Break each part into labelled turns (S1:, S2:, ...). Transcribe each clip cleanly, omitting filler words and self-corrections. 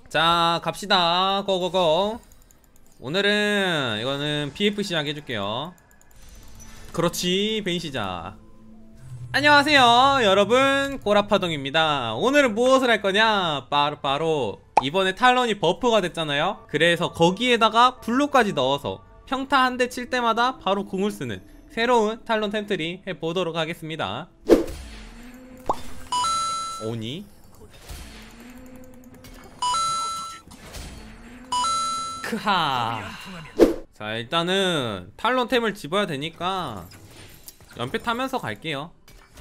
S1: 자, 갑시다. 고고고. 오늘은 이거는 PF 시작 해줄게요. 그렇지, 벤 시작. 안녕하세요 여러분, 꼬라파동입니다. 오늘은 무엇을 할 거냐, 바로 이번에 탈론이 버프가 됐잖아요. 그래서 거기에다가 블루까지 넣어서 평타 한 대 칠 때마다 바로 궁을 쓰는 새로운 탈론 템트리 해보도록 하겠습니다. 오니? 크하. 자, 일단은 탈론 템을 집어야 되니까 연패 타면서 갈게요.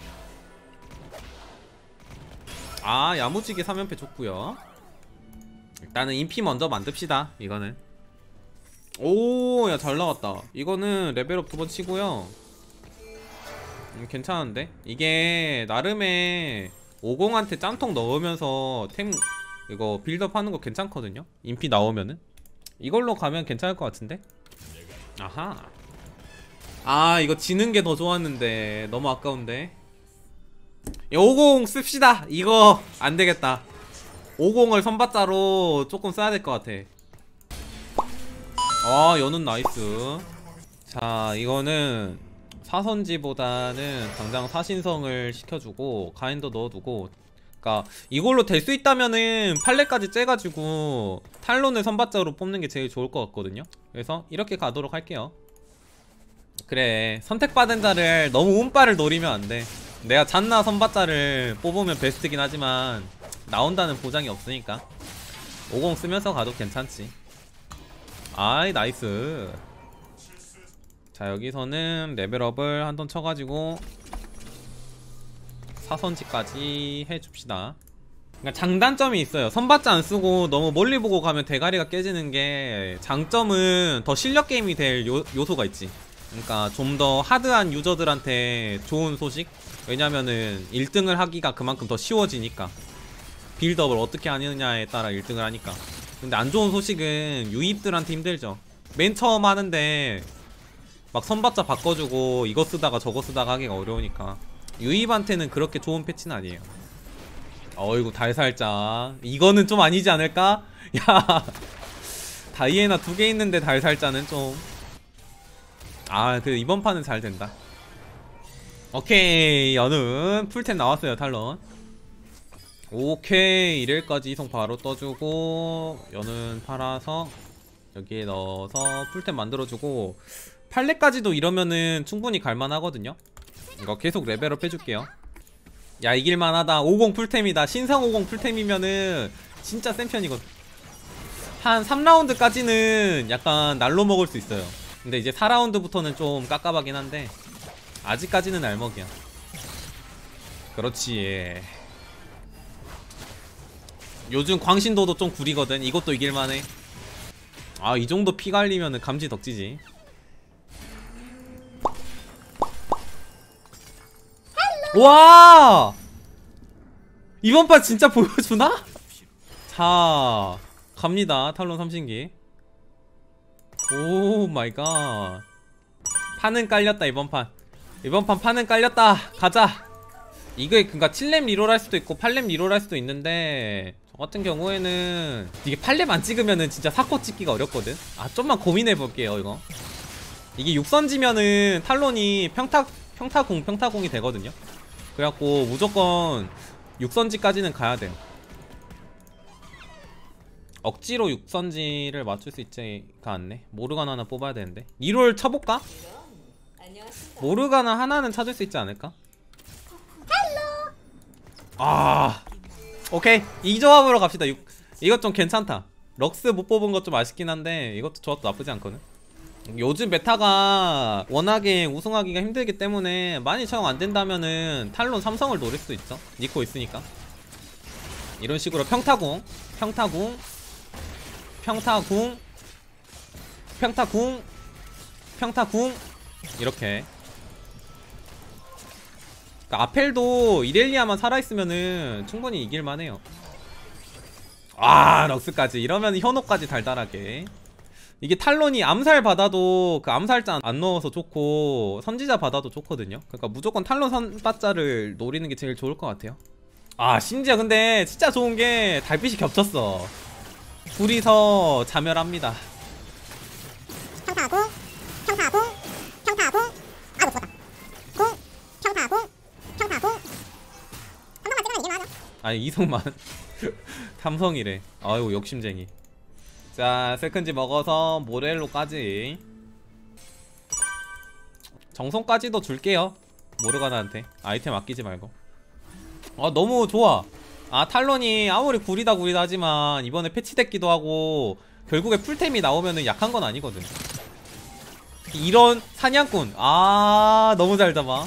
S1: 아, 야무지게 3연패 좋구요. 일단은 인피 먼저 만듭시다. 이거는 오, 야, 잘 나왔다. 이거는 레벨업 2번 치고요. 괜찮은데? 이게 나름의 50한테 짬통 넣으면서 템 이거 빌드업 하는 거 괜찮거든요. 인피 나오면은 이걸로 가면 괜찮을 것 같은데? 아하. 아, 이거 지는 게 더 좋았는데 너무 아까운데. 50 씁시다. 이거 안되겠다. 50을 선받자로 조금 써야 될 것 같아. 아, 연운 나이스. 자, 이거는 사선지보다는 당장 사신성을 시켜주고 가인더 넣어두고, 그니까 이걸로 될 수 있다면은 팔레까지 째가지고 탈론을 선받자로 뽑는 게 제일 좋을 것 같거든요. 그래서 이렇게 가도록 할게요. 그래, 선택받은 자를 너무 운빨을 노리면 안돼. 내가 잔나 선받자를 뽑으면 베스트긴 하지만 나온다는 보장이 없으니까 50 쓰면서 가도 괜찮지. 아이, 나이스. 자, 여기서는 레벨업을 한 턴 쳐가지고 사선지까지 해줍시다. 그러니까 장단점이 있어요. 선받자 안쓰고 너무 멀리 보고 가면 대가리가 깨지는 게, 장점은 더 실력 게임이 될 요소가 있지. 그러니까 좀 더 하드한 유저들한테 좋은 소식? 왜냐면은 1등을 하기가 그만큼 더 쉬워지니까. 빌드업을 어떻게 하느냐에 따라 1등을 하니까. 근데 안 좋은 소식은 유입들한테 힘들죠. 맨 처음 하는데 막 선받자 바꿔주고 이거 쓰다가 저거 쓰다가 하기가 어려우니까. 유입한테는 그렇게 좋은 패치는 아니에요. 어이구, 달살자. 이거는 좀 아니지 않을까? 야, 다이애나 2개 있는데 달살자는 좀. 아, 그 이번 판은 잘 된다. 오케이, 연은 풀템 나왔어요. 탈론. 오케이, 1일까지 이성 바로 떠주고 연은 팔아서 여기에 넣어서 풀템 만들어주고, 팔레까지도 이러면은 충분히 갈만하거든요. 이거 계속 레벨업 해줄게요. 야, 이길만하다. 50 풀템이다. 신상 50 풀템이면은 진짜 센 편이거든. 한 3라운드까지는 약간 날로 먹을 수 있어요. 근데 이제 4라운드부터는 좀 깝깝하긴 한데 아직까지는 알먹이야. 그렇지. 요즘 광신도도 좀 구리거든. 이것도 이길만해. 아, 이 정도 피 갈리면은 감지 덕지지. 와! 이번 판 진짜 보여주나? 자, 갑니다. 탈론 삼신기. 오 마이 갓. 판은 깔렸다. 이번 판 판은 깔렸다. 가자. 이게 그니까 7렙 리롤 할 수도 있고 8렙 리롤 할 수도 있는데, 저 같은 경우에는 이게 8렙 안 찍으면은 진짜 사코 찍기가 어렵거든. 아, 좀만 고민해볼게요. 이거 이게 6선지면은 탈론이 평타공이 되거든요. 그래갖고 무조건 6선지까지는 가야 돼요. 억지로 6선지를 맞출 수 있지가 않네. 모르가나 하나 뽑아야 되는데. 리롤 쳐볼까? 모르가나 하나는 찾을 수 있지 않을까? 아, 오케이, 이 조합으로 갑시다. 이것 좀 괜찮다. 럭스 못 뽑은 것 좀 아쉽긴 한데 이것도 조합도 나쁘지 않거든. 요즘 메타가 워낙에 우승하기가 힘들기 때문에 많이 적용 안 된다면은 탈론 삼성을 노릴 수도 있어. 니코 있으니까. 이런 식으로 평타궁 이렇게. 그러니까 아펠도 이렐리아만 살아있으면은 충분히 이길만해요. 아, 럭스까지. 이러면 현호까지 달달하게. 이게 탈론이 암살 받아도 그 암살자 안 넣어서 좋고 선지자 받아도 좋거든요. 그러니까 무조건 탈론 선받자를 노리는 게 제일 좋을 것 같아요. 아, 심지어 근데 진짜 좋은 게 달빛이 겹쳤어. 둘이서 자멸합니다.
S2: 평타공, 평타공, 평타공. 아, 못 봤다. 공, 평타공, 평타공. 한 번만 찍으면 이길만 하죠.
S1: 아니 이성만 탐성이래. 아유 욕심쟁이. 자 세컨지 먹어서 모렐로까지 정성까지도 줄게요. 모르가나한테 아이템 아끼지 말고. 아 너무 좋아. 아 탈론이 아무리 구리다 하지만 이번에 패치됐기도 하고 결국에 풀템이 나오면은 약한 건 아니거든. 특히 이런 사냥꾼 아 너무 잘 잡아.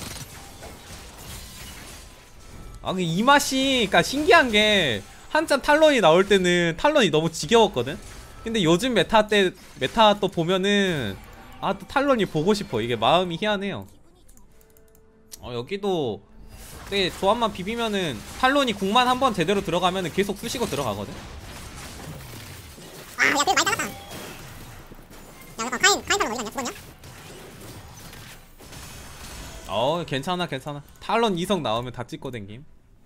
S1: 아 이 맛이 그니까 신기한 게 한참 탈론이 나올 때는 탈론이 너무 지겨웠거든. 근데 요즘 메타 또 보면은 아 또 탈론이 보고 싶어. 이게 마음이 희한해요. 여기도 근데 조합만 비비면은 탈론이 궁만 한번 제대로 들어가면은 계속 쑤시고 들어가거든.
S2: 와, 야, 그래도 많이 잘랐다. 야, 이거 카인 탈론 어디 갔냐? 죽었냐?
S1: 괜찮아. 탈론 2성 나오면 다 찍고 댕김.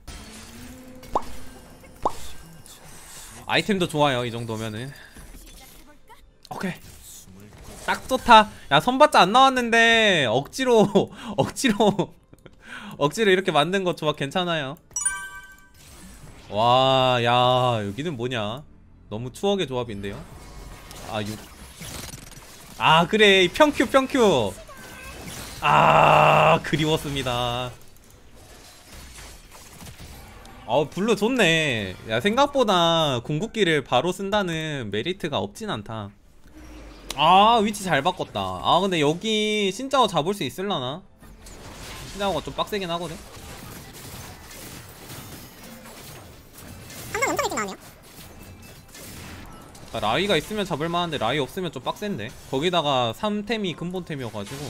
S1: 아이템도 좋아요 이 정도면은. 오케이 딱 좋다. 야 선봤자 안 나왔는데 억지로 이렇게 만든 거 조합 괜찮아요. 와 야 여기는 뭐냐 너무 추억의 조합인데요. 아 그래 이 평큐 아 그리웠습니다. 블루 좋네. 야 생각보다 궁극기를 바로 쓴다는 메리트가 없진 않다. 아 위치 잘 바꿨다. 아 근데 여기 신짜오 잡을 수 있을라나? 신짜오가 좀 빡세긴 하거든.
S2: 항상 엄청 일찍 나오네요.
S1: 라이가 있으면 잡을만한데 라이 없으면 좀 빡센데. 거기다가 3템이 근본템이어가지고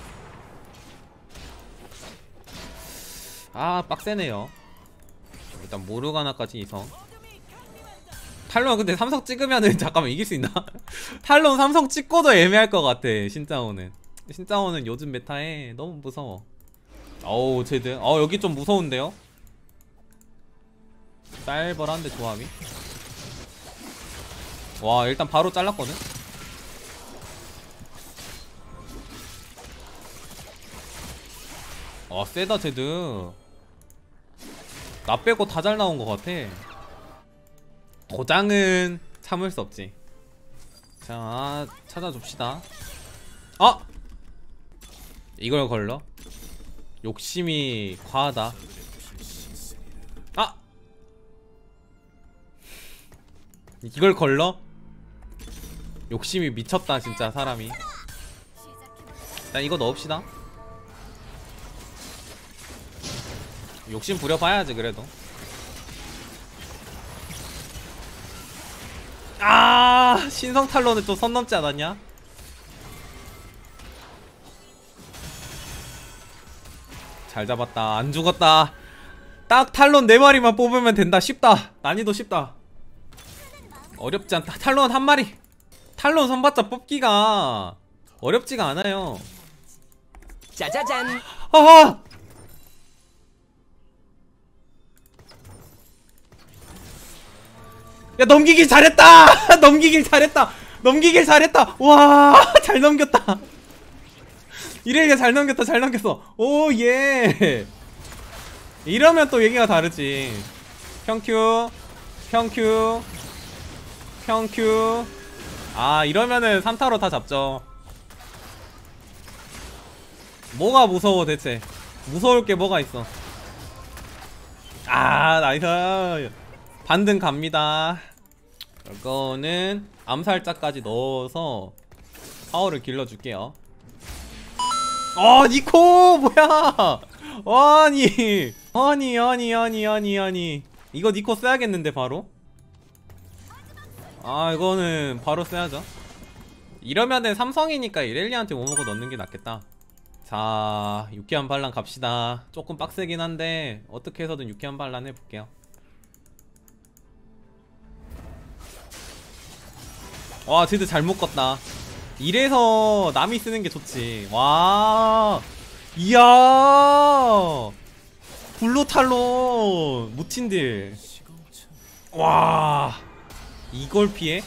S1: 아 빡세네요. 일단 모르가나까지 2성. 탈론 근데 3성 찍으면은 잠깐만 이길 수 있나? 탈론 3성 찍고도 애매할 것 같아. 신짜오는 요즘 메타에 너무 무서워. 어우 쟤들 여기 좀 무서운데요? 쌀벌한데 조합이. 와 일단 바로 잘랐거든. 세다 쟤들. 나 빼고 다 잘 나온 것 같아. 도장은 참을 수 없지. 자 찾아줍시다. 이걸 걸러? 욕심이 과하다. 이걸 걸러? 욕심이 미쳤다 진짜 사람이. 일단 이거 넣읍시다. 욕심 부려봐야지 그래도. 신성 탈론은 좀 선 넘지 않았냐? 잘 잡았다. 안 죽었다. 딱 탈론 4마리만 뽑으면 된다. 쉽다. 난이도 쉽다. 어렵지 않다. 탈론 한 마리. 탈론 선봤자 뽑기가 어렵지가 않아요.
S3: 짜자잔.
S1: 아하! 야 넘기길 잘했다. 넘기길 잘했다. 와 잘 넘겼다. 이래게 잘 넘겼어. 오 예. 이러면 또 얘기가 다르지. 평큐 이러면은 3타로 다 잡죠. 뭐가 무서워 대체. 무서울 게 뭐가 있어. 나이스. 반등 갑니다. 이거는 암살자까지 넣어서 파워를 길러줄게요. 니코 뭐야. 아니 이거 니코 써야겠는데 바로. 이거는 바로 써야죠. 이러면은 삼성이니까 이렐리아한테 오모고 넣는 게 낫겠다. 자 유쾌한 반란 갑시다. 조금 빡세긴 한데 어떻게 해서든 유쾌한 반란 해볼게요. 와 쟤들 잘 묶었다. 이래서 남이 쓰는 게 좋지. 와 이야 블루탈론 무친딜. 와 이걸 피해?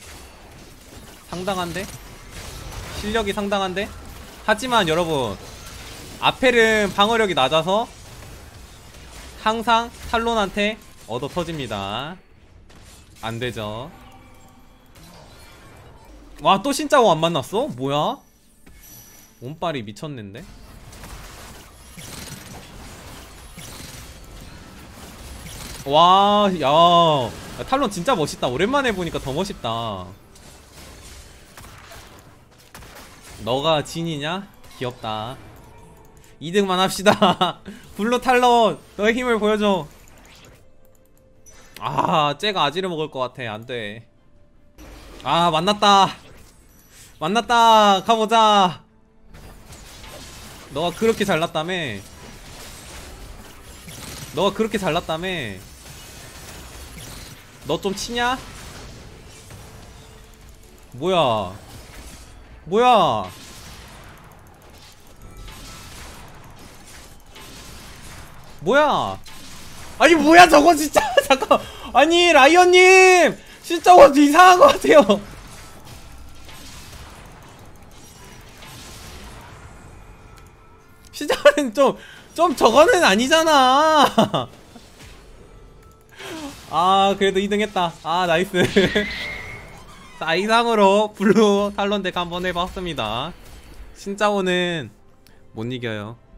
S1: 상당한데? 실력이 상당한데? 하지만 여러분, 아펠은 방어력이 낮아서 항상 탈론한테 얻어 터집니다. 안되죠. 와, 또 신짜오 안 만났어? 뭐야? 몸빨이 미쳤는데? 와, 야, 탈론 진짜 멋있다. 오랜만에 보니까 더 멋있다. 너가 진이냐? 귀엽다. 2등만 합시다. 블루 탈론, 너의 힘을 보여줘. 아, 쟤가 아지를 먹을 것 같아. 안돼. 아, 만났다. 만났다. 가보자. 너가 그렇게 잘났다며. 너가 그렇게 잘났다며. 너 좀 치냐? 뭐야? 뭐야? 뭐야? 아니 뭐야 저거 진짜. 잠깐. 아니 라이언님 진짜 뭐 이상한 것 같아요. 시작은 좀 저거는 아니잖아. 아 그래도 2등 했다. 아 나이스. 자, 이상으로 블루 탈론 덱 한번 해봤습니다. 신짜오는 못 이겨요.